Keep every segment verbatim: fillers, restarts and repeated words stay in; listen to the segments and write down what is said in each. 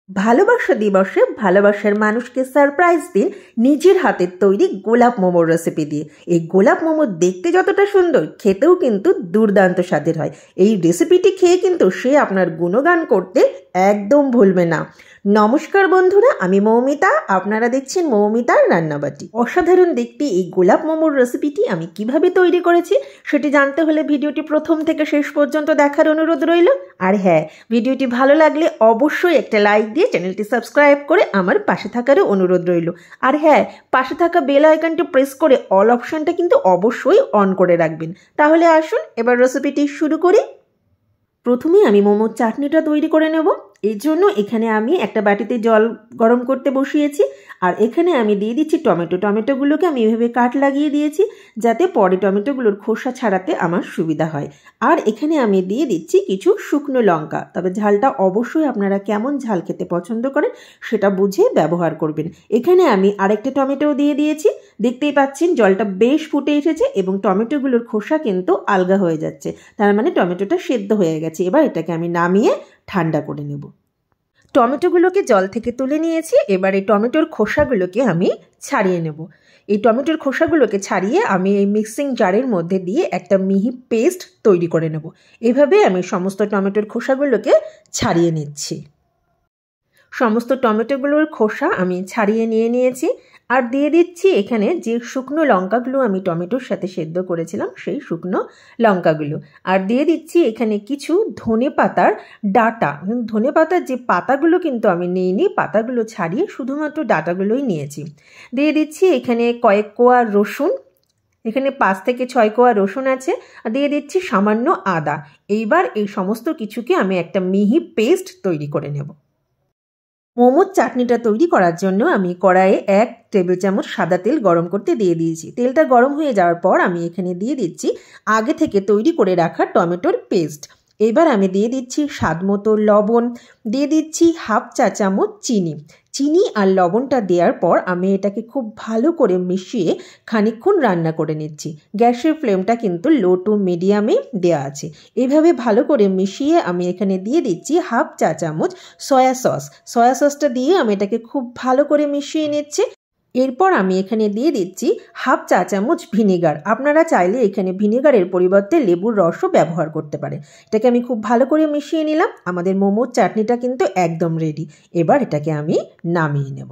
ভালোবাসা দিবসে ভালোবাসার মানুষকে সারপ্রাইজ দিন নিজের হাতের তৈরি গোলাপ মোমোর রেসিপি দিয়ে। এই গোলাপ মোমো দেখতে যতটা সুন্দর, খেতেও কিন্তু দুর্দান্ত স্বাদের হয়। এই রেসিপিটি খেয়ে কিন্তু সে আপনার গুণগান করতে একদম ভুলবে না। নমস্কার বন্ধুরা, আমি মৌমিতা, আপনারা দেখছেন মৌমিতার রান্নাবাটি। অসাধারণ দেখতে এই গোলাপ মোমোর রেসিপিটি আমি কিভাবে তৈরি করেছি সেটি জানতে হলে ভিডিওটি প্রথম থেকে শেষ পর্যন্ত দেখার অনুরোধ রইল। আর হ্যাঁ, ভিডিওটি ভালো লাগলে অবশ্যই একটা লাইক দিয়ে চ্যানেলটি সাবস্ক্রাইব করে আমার পাশে থাকারও অনুরোধ রইল। আর হ্যাঁ, পাশে থাকা বেল আইকনটি প্রেস করে অল অপশানটা কিন্তু অবশ্যই অন করে রাখবেন। তাহলে আসুন এবার রেসিপিটি শুরু করি। প্রথমে আমি মোমোর চাটনিটা তৈরি করে নেব। এই জন্য এখানে আমি একটা বাটিতে জল গরম করতে বসিয়েছি, আর এখানে আমি দিয়ে দিচ্ছি টমেটো। টমেটোগুলোকে আমি এভাবে কাট লাগিয়ে দিয়েছি যাতে পরে টমেটোগুলোর খোসা ছাড়াতে আমার সুবিধা হয়। আর এখানে আমি দিয়ে দিচ্ছি কিছু শুকনো লঙ্কা, তবে ঝালটা অবশ্যই আপনারা কেমন ঝাল খেতে পছন্দ করেন সেটা বুঝে ব্যবহার করবেন। এখানে আমি আরেকটা টমেটোও দিয়ে দিয়েছি। দেখতেই পাচ্ছেন জলটা বেশ ফুটে এসেছে এবং টমেটোগুলোর খোসা কিন্তু আলগা হয়ে যাচ্ছে, তার মানে টমেটোটা সেদ্ধ হয়ে গেছে। এবার এটাকে আমি নামিয়ে ঠান্ডা করে নেব। টমেটোগুলোকে জল থেকে তুলে নিয়েছি। এবার এই টমেটোর খোসাগুলোকে আমি ছাড়িয়ে নেব। এই টমেটোর খোসাগুলোকে ছাড়িয়ে আমি এই মিক্সিং জারের মধ্যে দিয়ে একটা মিহি পেস্ট তৈরি করে নেব। এভাবে আমি সমস্ত টমেটোর খোসাগুলোকে ছাড়িয়ে নিচ্ছি। সমস্ত টমেটোগুলোর খোসা আমি ছাড়িয়ে নিয়ে নিয়েছি। আর দিয়ে দিচ্ছি এখানে যে শুকনো লঙ্কাগুলো আমি টমেটোর সাথে সেদ্ধ করেছিলাম সেই শুকনো লঙ্কাগুলো। আর দিয়ে দিচ্ছি এখানে কিছু ধনে পাতার ডাঁটা। ধনে পাতার যে পাতাগুলো কিন্তু আমি নিইনি, পাতাগুলো ছাড়িয়ে শুধুমাত্র ডাঁটাগুলোই নিয়েছি। দিয়ে দিচ্ছি এখানে কয়েক কোয়া রসুন, এখানে পাঁচ থেকে ছয় কোয়া রসুন আছে। আর দিয়ে দিচ্ছি সামান্য আদা। এইবার এই সমস্ত কিছুকে আমি একটা মিহি পেস্ট তৈরি করে নেব। মোমোর চাটনিটা তৈরি করার জন্য আমি কড়াইয়ে এক টেবিল চামচ সাদা তেল গরম করতে দিয়ে দিয়েছি। তেলটা গরম হয়ে যাওয়ার পর আমি এখানে দিয়ে দিচ্ছি আগে থেকে তৈরি করে রাখা টমেটোর পেস্ট। এবার আমি দিয়ে দিচ্ছি স্বাদ মতো লবণ, দিয়ে দিচ্ছি হাফ চা চামচ চিনি। চিনি আর লবণটা দেওয়ার পর আমি এটাকে খুব ভালো করে মিশিয়ে খানিকক্ষণ রান্না করে নিচ্ছি। গ্যাসের ফ্লেমটা কিন্তু লো টু মিডিয়ামে দেওয়া আছে। এইভাবে ভালো করে মিশিয়ে আমি এখানে দিয়ে দিচ্ছি হাফ চা চামচ সয়া সস। সয়া সসটা দিয়ে আমি এটাকে খুব ভালো করে মিশিয়ে নিচ্ছি। এরপর আমি এখানে দিয়ে দিচ্ছি হাফ চা চামচ ভিনেগার। আপনারা চাইলে এখানে ভিনেগারের পরিবর্তে লেবুর রসও ব্যবহার করতে পারেন। এটাকে আমি খুব ভালো করে মিশিয়ে নিলাম। আমাদের মোমোর চাটনিটা কিন্তু একদম রেডি। এবার এটাকে আমি নামিয়ে নেব।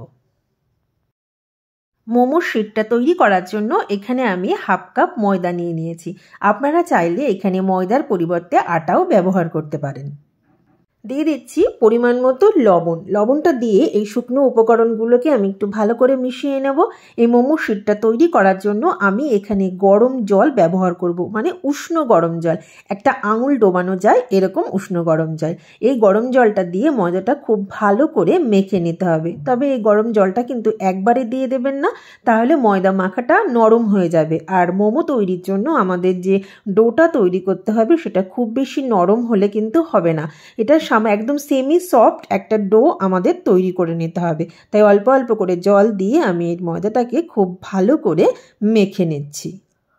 মোমোর শিটটা তৈরি করার জন্য এখানে আমি হাফ কাপ ময়দা নিয়ে নিয়েছি। আপনারা চাইলে এখানে ময়দার পরিবর্তে আটাও ব্যবহার করতে পারেন। দিয়ে দিচ্ছি পরিমাণ মতো লবণ। লবণটা দিয়ে এই শুকনো উপকরণগুলোকে আমি একটু ভালো করে মিশিয়ে নেব। এই মোমো শিটটা তৈরি করার জন্য আমি এখানে গরম জল ব্যবহার করব, মানে উষ্ণ গরম জল, একটা আঙুল ডোবানো যায় এরকম উষ্ণ গরম জল। এই গরম জলটা দিয়ে ময়দাটা খুব ভালো করে মেখে নিতে হবে। তবে এই গরম জলটা কিন্তু একবারে দিয়ে দেবেন না, তাহলে ময়দা মাখাটা নরম হয়ে যাবে। আর মোমো তৈরির জন্য আমাদের যে ডোটা তৈরি করতে হবে সেটা খুব বেশি নরম হলে কিন্তু হবে না। এটা একদম সেমি সফট একটা ডো আমাদের তৈরি করে নিতে হবে। তাই অল্প অল্প করে জল দিয়ে আমি এই ময়দাটাকে খুব ভালো করে মেখে নিচ্ছি।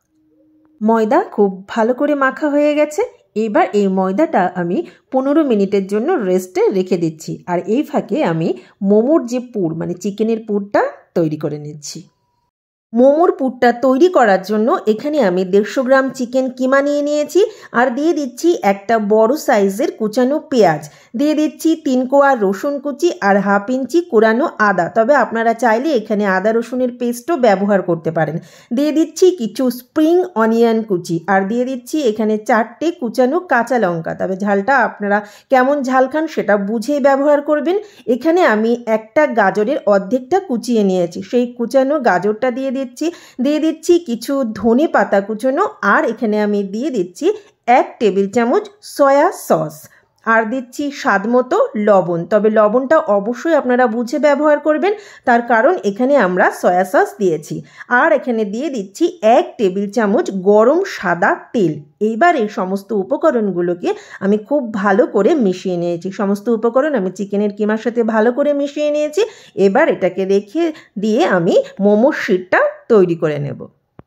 ময়দা খুব ভালো করে মাখা হয়ে গেছে। এবার এই ময়দাটা আমি পনেরো মিনিটের জন্য রেস্টে রেখে দিচ্ছি। আর এই ফাঁকে আমি মোমোর যে পুর, মানে চিকেনের পুরটা তৈরি করে নিচ্ছি। মোমোর পুরটা তৈরি করার জন্য এখানে আমি দেড়শো গ্রাম চিকেন কিমা নিয়ে নিয়েছি। আর দিয়ে দিচ্ছি একটা বড় সাইজের কুচানো পেঁয়াজ, দিয়ে দিচ্ছি তিন কোয়া রসুন কুচি আর হাফ ইঞ্চি কোরানো আদা। তবে আপনারা চাইলে এখানে আদা রসুনের পেস্টও ব্যবহার করতে পারেন। দিয়ে দিচ্ছি কিছু স্প্রিং অনিয়ন কুচি, আর দিয়ে দিচ্ছি এখানে চারটে কুচানো কাঁচা লঙ্কা। তবে ঝালটা আপনারা কেমন ঝাল খান সেটা বুঝেই ব্যবহার করবেন। এখানে আমি একটা গাজরের অর্ধেকটা কুচিয়ে নিয়েছি, সেই কুচানো গাজরটা দিয়ে দিচ্ছি। দিয়ে দিচ্ছি কিছু ধনে পাতা কুচনো, আর এখানে আমি দিয়ে দিচ্ছি এক টেবিল চামচ সয়া সস, আর দিচ্ছি স্বাদ মতো লবণ। তবে লবণটা অবশ্যই আপনারা বুঝে ব্যবহার করবেন, তার কারণ এখানে আমরা সয়া সস দিয়েছি। আর এখানে দিয়ে দিচ্ছি এক টেবিল চামচ গরম সাদা তেল। এইবার এই সমস্ত উপকরণগুলোকে আমি খুব ভালো করে মিশিয়ে নিয়েছি। সমস্ত উপকরণ আমি চিকেনের কিমার সাথে ভালো করে মিশিয়ে নিয়েছি। এবার এটাকে রেখে দিয়ে আমি মোমোর শিটটা তৈরি করে নেব।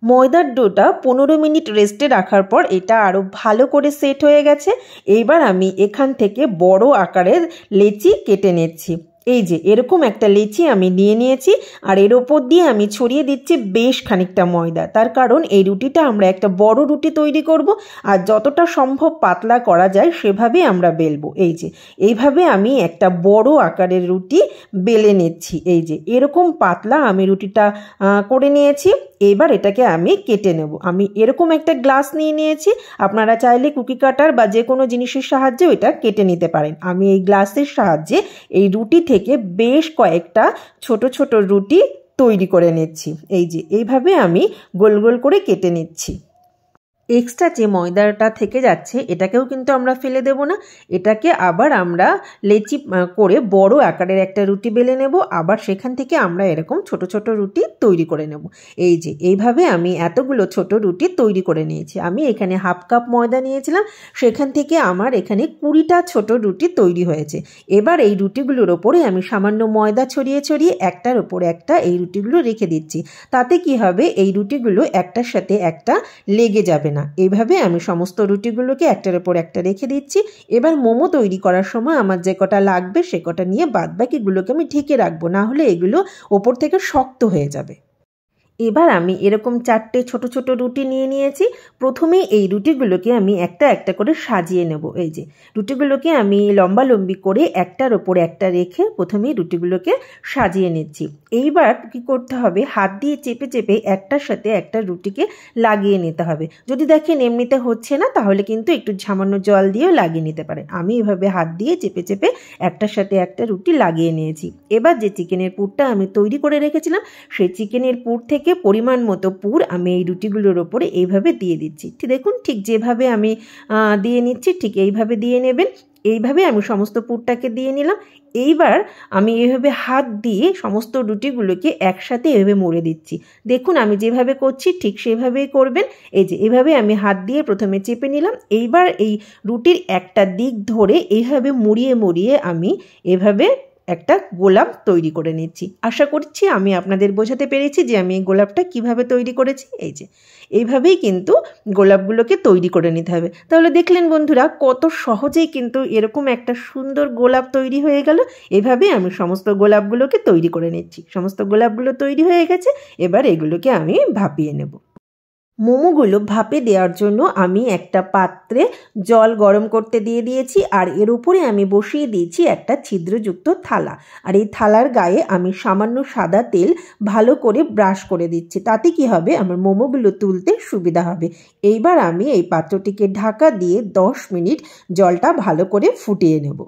ময়দার ডোটা পনেরো মিনিট রেস্টে রাখার পর এটা আরও ভালো করে সেট হয়ে গেছে। এইবার আমি এখান থেকে বড় আকারের লেচি কেটে নিচ্ছি। এই যে এরকম একটা লেচি আমি নিয়ে নিয়েছি, আর এর ওপর দিয়ে আমি ছড়িয়ে দিচ্ছি বেশ খানিকটা ময়দা। তার কারণ এই রুটিটা আমরা একটা বড় রুটি তৈরি করব, আর যতটা সম্ভব পাতলা করা যায় সেভাবে আমরা বেলবো। এই যে এইভাবে আমি একটা বড় আকারের রুটি বেলে নিচ্ছি। এই যে এরকম পাতলা আমি রুটিটা করে নিয়েছি। এবার এটাকে আমি কেটে নেব। আমি এরকম একটা গ্লাস নিয়ে নিয়েছি, আপনারা চাইলে কুকি কাটার বা যে কোনো জিনিসের সাহায্যে এটা কেটে নিতে পারেন। আমি এই গ্লাসের সাহায্যে এই রুটি থেকে বেশ কয়েকটা ছোট ছোট রুটি তৈরি করে নিচ্ছি। এই যে এইভাবে আমি গোল গোল করে কেটে নিচ্ছি। এক্সট্রা যে ময়দাটা থেকে যাচ্ছে এটাকেও কিন্তু আমরা ফেলে দেব না, এটাকে আবার আমরা লেচি করে বড় আকারের একটা রুটি বেলে নেব, আবার সেখান থেকে আমরা এরকম ছোট ছোট রুটি তৈরি করে নেব। এই যে এইভাবে আমি এতগুলো ছোট রুটি তৈরি করে নিয়েছি। আমি এখানে হাফ কাপ ময়দা নিয়েছিলাম, সেখান থেকে আমার এখানে কুড়িটা ছোট রুটি তৈরি হয়েছে। এবার এই রুটিগুলোর ওপরে আমি সামান্য ময়দা ছড়িয়ে ছড়িয়ে একটার ওপর একটা এই রুটিগুলো রেখে দিচ্ছি। তাতে কি হবে, এই রুটিগুলো একটার সাথে একটা লেগে যাবে না। এইভাবে আমি সমস্ত রুটিগুলোকে একটার উপর একটা রেখে দিচ্ছি। এবার মোমো তৈরি করার সময় আমার যে কটা লাগবে সে কটা নিয়ে বাদবাকিগুলোকে আমি ঢেকে রাখবো, না হলে এগুলো ওপর থেকে শক্ত হয়ে যাবে। এবার আমি এরকম চারটে ছোট ছোট রুটি নিয়ে নিয়েছি। প্রথমে এই রুটিগুলোকে আমি একটা একটা করে সাজিয়ে নেব। এই যে রুটিগুলোকে আমি লম্বা লম্বি করে একটার ওপর একটা রেখে প্রথমেই রুটিগুলোকে সাজিয়ে নিচ্ছি। এইবার কি করতে হবে, হাত দিয়ে চেপে চেপে একটার সাথে একটা রুটিকে লাগিয়ে নিতে হবে। যদি দেখেন এমনিতে হচ্ছে না, তাহলে কিন্তু একটু সামান্য জল দিয়েও লাগিয়ে নিতে পারেন। আমি এভাবে হাত দিয়ে চেপে চেপে একটার সাথে একটা রুটি লাগিয়ে নিয়েছি। এবার যে চিকেনের পুরটা আমি তৈরি করে রেখেছিলাম, সেই চিকেনের পুর থেকে পরিমাণ মতো পুর আমি এই রুটিগুলোর ওপরে এইভাবে দিয়ে দিচ্ছি। ঠিক দেখুন, ঠিক যেভাবে আমি দিয়ে নিচ্ছি ঠিক এইভাবে দিয়ে নেবেন। এইভাবে আমি সমস্ত পুরটাকে দিয়ে নিলাম। এইবার আমি এইভাবে হাত দিয়ে সমস্ত রুটিগুলোকে একসাথে এভাবে মুড়ে দিচ্ছি। দেখুন আমি যেভাবে করছি ঠিক সেভাবেই করবেন। এই যে এভাবে আমি হাত দিয়ে প্রথমে চেপে নিলাম। এইবার এই রুটির একটা দিক ধরে এইভাবে মুড়িয়ে মুড়িয়ে আমি এভাবে একটা গোলাপ তৈরি করে নিচ্ছি। আশা করছি আমি আপনাদের বোঝাতে পেরেছি যে আমি এই গোলাপটা কিভাবে তৈরি করেছি। এই যে এইভাবেই কিন্তু গোলাপগুলোকে তৈরি করে নিতে হবে। তাহলে দেখলেন বন্ধুরা, কত সহজেই কিন্তু এরকম একটা সুন্দর গোলাপ তৈরি হয়ে গেল। এভাবে আমি সমস্ত গোলাপগুলোকে তৈরি করে নিচ্ছি। সমস্ত গোলাপগুলো তৈরি হয়ে গেছে, এবার এগুলোকে আমি ভাপিয়ে নেব। মোমোগুলো ভাপে দেওয়ার জন্য আমি একটা পাত্রে জল গরম করতে দিয়ে দিয়েছি, আর এর উপরে আমি বসিয়ে দিয়েছি একটা ছিদ্রযুক্ত থালা। আর এই থালার গায়ে আমি সামান্য সাদা তেল ভালো করে ব্রাশ করে দিচ্ছি। তাতে কি হবে, আমার মোমোগুলো তুলতে সুবিধা হবে। এইবার আমি এই পাত্রটিকে ঢাকা দিয়ে দশ মিনিট জলটা ভালো করে ফুটিয়ে নেব।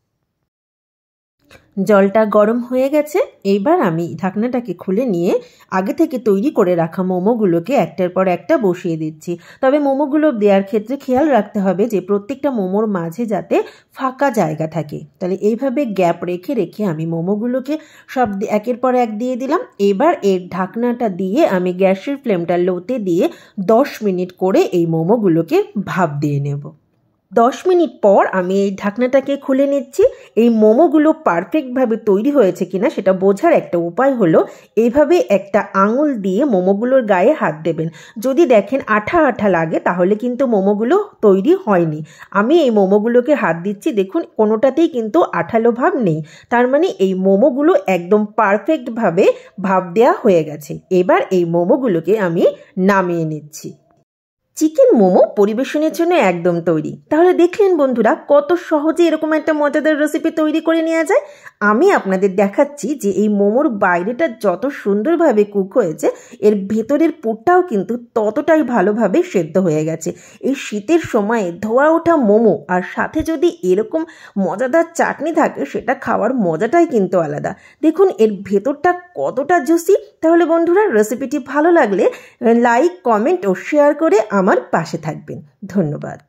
জলটা গরম হয়ে গেছে। এইবার আমি ঢাকনাটাকে খুলে নিয়ে আগে থেকে তৈরি করে রাখা মোমোগুলোকে একটার পর একটা বসিয়ে দিচ্ছি। তবে মোমোগুলো দেওয়ার ক্ষেত্রে খেয়াল রাখতে হবে যে প্রত্যেকটা মোমোর মাঝে যাতে ফাঁকা জায়গা থাকে। তাহলে এইভাবে গ্যাপ রেখে রেখে আমি মোমোগুলোকে সব একের পর এক দিয়ে দিলাম। এবার এর ঢাকনাটা দিয়ে আমি গ্যাসের ফ্লেমটা লোতে দিয়ে দশ মিনিট করে এই মোমোগুলোকে ভাপ দিয়ে নেব। দশ মিনিট পর আমি এই ঢাকনাটাকে খুলে নিচ্ছি। এই মোমোগুলো পারফেক্টভাবে তৈরি হয়েছে কিনা সেটা বোঝার একটা উপায় হলো এইভাবে একটা আঙুল দিয়ে মোমোগুলোর গায়ে হাত দেবেন। যদি দেখেন আঠা আঠা লাগে তাহলে কিন্তু মোমোগুলো তৈরি হয়নি। আমি এই মোমোগুলোকে হাত দিচ্ছি, দেখুন কোনোটাতেই কিন্তু আঠালো ভাব নেই। তার মানে এই মোমোগুলো একদম পারফেক্টভাবে ভাপ দেওয়া হয়ে গেছে। এবার এই মোমোগুলোকে আমি নামিয়ে নিচ্ছি। চিকেন মোমো পরিবেশনের জন্য একদম তৈরি। তাহলে দেখলেন বন্ধুরা, কত সহজে এরকম একটা মজাদার রেসিপি তৈরি করে নেওয়া যায়। আমি আপনাদের দেখাচ্ছি যে এই মোমোর বাইরেটা যত সুন্দরভাবে কুক হয়েছে, এর ভেতরের পুরটাও কিন্তু ততটাই ভালোভাবে সেদ্ধ হয়ে গেছে। এই শীতের সময়ে ধোয়া ওঠা মোমো আর সাথে যদি এরকম মজাদার চাটনি থাকে, সেটা খাওয়ার মজাটাই কিন্তু আলাদা। দেখুন এর ভেতরটা কতটা জুসি। তাহলে বন্ধুরা, রেসিপিটি ভালো লাগলে লাইক, কমেন্ট ও শেয়ার করে আমার পাশে থাকবেন। ধন্যবাদ।